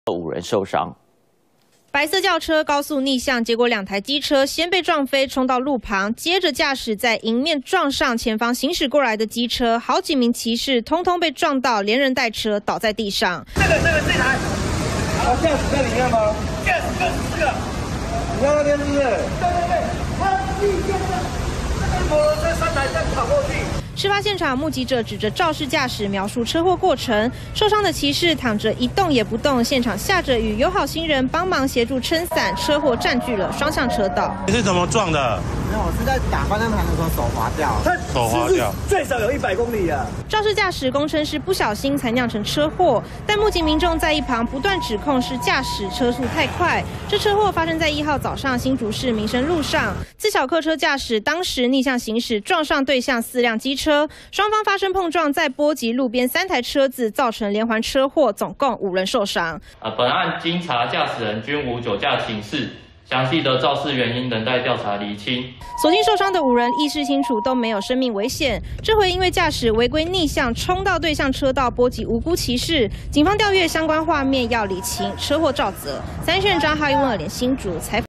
5人受伤。 白色轿车高速逆向，结果2台机车先被撞飞，冲到路旁，接着驾驶在迎面撞上前方行驶过来的机车，好几名骑士通通被撞到，连人带车倒在地上。 这台，驾驶在里面吗？驾驶就是个，你看那边是不是？对，他逆向的，那个摩托车3台在跑过去。 事发现场，目击者指着肇事驾驶描述车祸过程，受伤的骑士躺着一动也不动，现场下着雨，有好心人帮忙协助撑伞，车祸占据了双向车道。 你是怎么撞的？ 没有，我是在打方向盘的时候手滑掉， 手滑掉， 最少有100公里啊！ 肇事驾驶供称是不小心才酿成车祸，但目击民众在一旁不断指控是驾驶车速太快。这车祸发生在1号早上新竹市民生路上，自小客车驾驶当时逆向行驶，撞上对向4辆机车。 双方发生碰撞，再波及路边3台车子，造成连环车祸，总共5人受伤。 本案经查，驾驶人均无酒驾请示，详细的肇事原因仍待调查厘清。 所幸受伤的5人意识清楚，都没有生命危险。这回因为驾驶违规逆向，冲到对向车道，波及无辜骑士。警方调阅相关画面，要厘清车祸肇责。3线张浩一问2连新竹采访。